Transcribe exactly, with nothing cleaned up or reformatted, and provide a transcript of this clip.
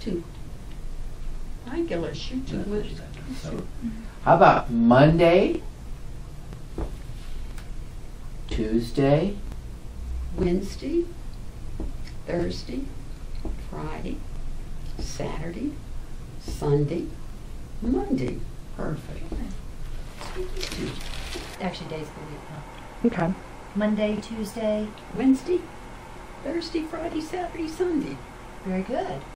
too regular. Shoot too much. So, how about Monday, Tuesday, Wednesday, Thursday, Friday, Saturday, Sunday, Monday. perfect. Actually, days of the week. Huh? Okay. Monday, Tuesday. Wednesday, Thursday, Friday, Saturday, Sunday. Very good.